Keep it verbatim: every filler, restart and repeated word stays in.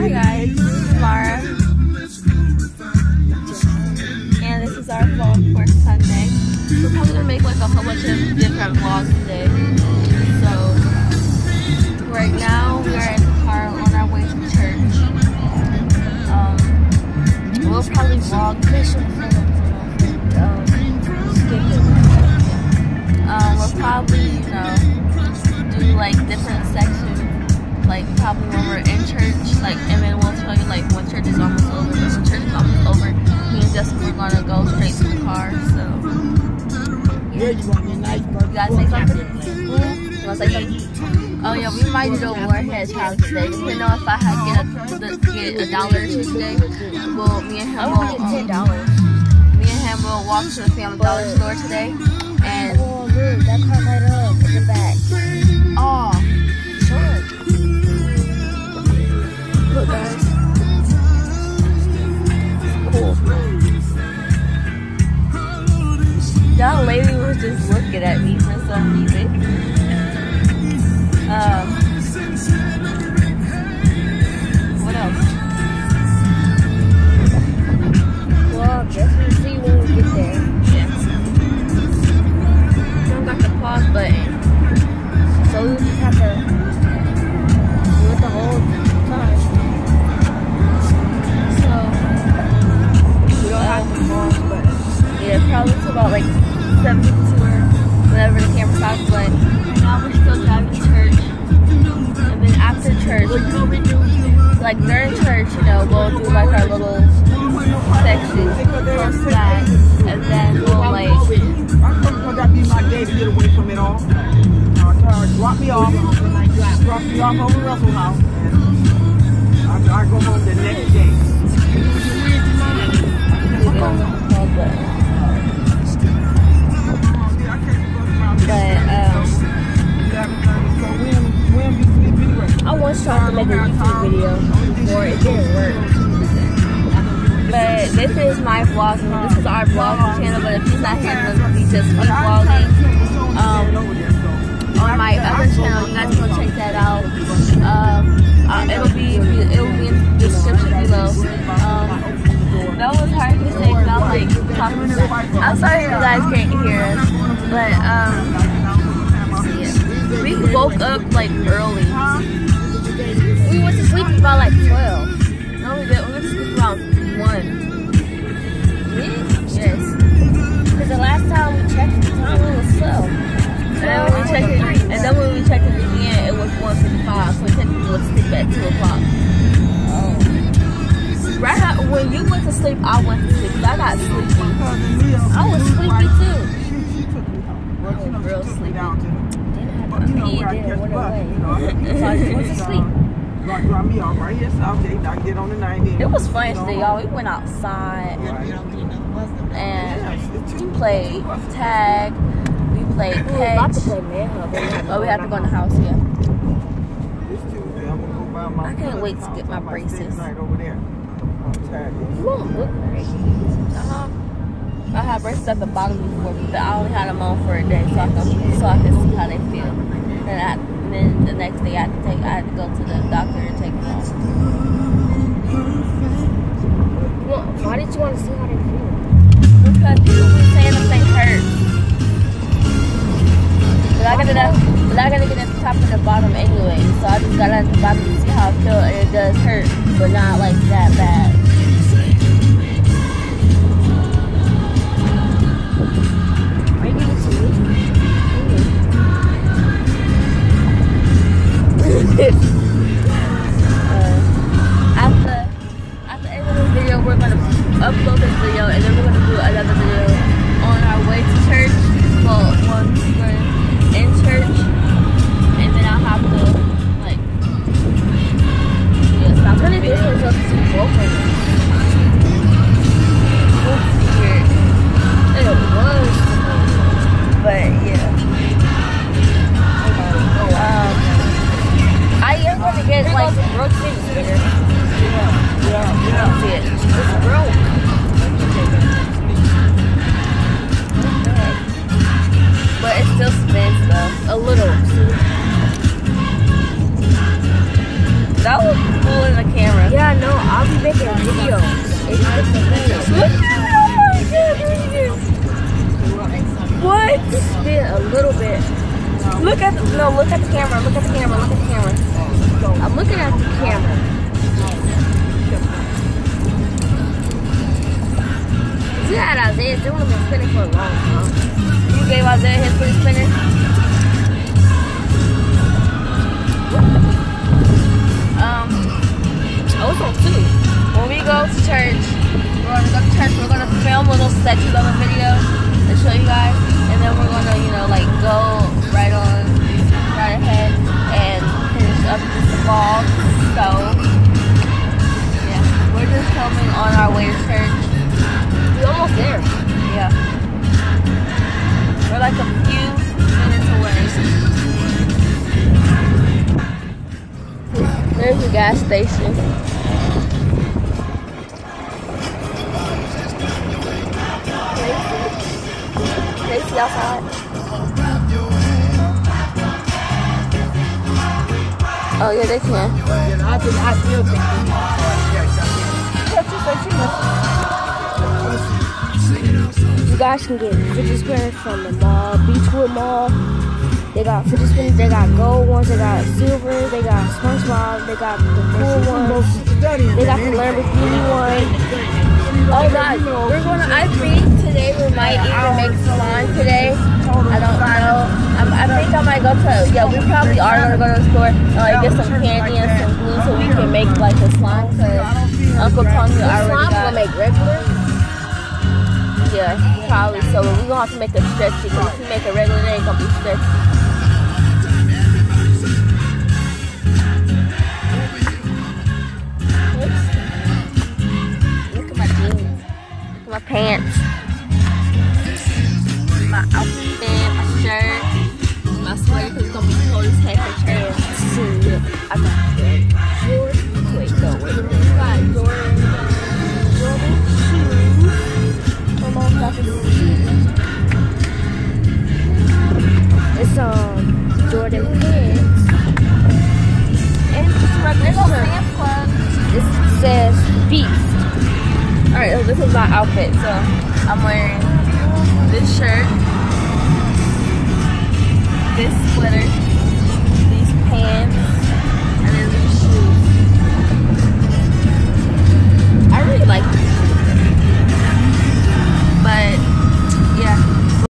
Hi guys, this is Mara, and this is our vlog for Sunday. We're probably gonna make like a whole bunch of different vlogs today. So right now we are in the car on our way to church. Um, we'll probably vlog. Um, um, we'll probably, you know, do like different sections. Like probably when we're in church, like, and then we'll tell you like when church is almost over. But when church is almost over, me and Justin we're gonna go straight to the car. So yeah, you guys say something? You wanna say something? Oh yeah, we might do a warhead challenge today. Depending on if I have get a get a dollar or two today, well, me and him will um, ten dollars. Me and him will walk to the Family Dollar store today, and oh look, that car right up in the back. Oh. Look guys, cool. That lady was just looking at me for some reason. Um, what else? Well, I guess we'll see when we get there. Yeah. Don't got the pause button, so we just have to do it the whole time. Yeah, probably to about like seventy-two or whatever the camera stops, but now we're still driving to church. And then after church, like during church, you know, we'll do like our little section plus that, and then we'll like that'd be my day to get away from it all. Drop me off, drop me off over Russell House, and I go home the next day. But um, I once tried to make a YouTube video before it didn't work. But this is my vlog. This is our vlog channel. But if he's not here, then we just keep vlogging. Um, on my other channel, you guys can go check that out. Um, uh, it'll be it will be in the description below. Um, That was hard to say because I was like talking. I'm sorry you guys can't hear us, but um, yeah. We woke up like early. We went to sleep about like twelve. No, we didn't. We went to sleep around one. Really? Yes. Because the last time we checked the time, it was twelve. And then when we checked it, and then when we checked it again, it was one fifty-five. So we technically went to sleep at two o'clock. Right now, when you went to sleep, I went to sleep. I got sleepy. I was sleepy too. I was real sleepy. Then I had to pee, then it went away. So I just went to sleep. Drop me off right here, South Gate. I get on the ninety. It was fun today, y'all. We went outside and we played tag. We played We were about catch. to play manhunt. Oh, we have to go in the house, yeah. I I can't wait to get my braces. You won't look great. Uh-huh. I had braces at the bottom before, but I only had them on for a day, so I can so I can see how they feel. And, I, and then the next day, I had to take I had to go to the doctor and take them off. Well, why did you want to see how they feel? Because people be saying them things hurt. But I gotta but I gotta get at the top and the bottom anyway. So I just got at the bottom to see how I feel, and it does hurt, but not like that bad. Are you giving it to me? uh, after after the end of this video, we're gonna upload this video, and then we're gonna do another video on our way to church. Well, once we're in church, and then I'll have to like yeah, stop the video. This one's up to broken. Weird. It was. But yeah. Um, I am in the camera. Yeah, no, I'll be making a video. It's just a video. Look at it! Oh my god! What? Just spin a little bit. Look at the, no, look at the camera. Look at the camera. Look at the camera. I'm looking at the camera. You had Isaiah, they would have been spinning for a long time. You gave Isaiah his free spinner? Um, oh, it's on two. When we go to church, we're gonna go to church, we're gonna film little sketches of a video and show you guys, and then we're gonna, you know, like go right on, right ahead and finish up this vlog. So, yeah, we're just filming on our way to church. We're almost there. Yeah. We're like a few minutes away. There's the gas station. Can you see outside? Oh yeah, they can. Yeah, I think I still think You guys can get fidget spinners from the mall, Beechwood Mall. They got fidget spinners, they got gold ones, they got silver, they got SpongeBob, they got the cool ones, they got the Lamborghini one. Oh God, we're gonna, I think today we might even make slime today. I don't know. I'm, I think I might go to, yeah, we probably are gonna go to the store and like get some candy and some glue so we can make like a slime because Uncle Tony already got. Slime will make regular? Yeah, probably. So we're gonna have to make a stretchy because if we make a regular, it ain't gonna be stretchy. My pants, my outfit, my shirt, my sweater because it's gonna be cold as heck in church. I got Jordan. Wait, no, wait. I got Jordan. Jordan shoes. My mom got the shoes. It's um Jordan pants. And just regular Sam's Club. This says Beast. Alright, so this is my outfit. So I'm wearing this shirt, this sweater,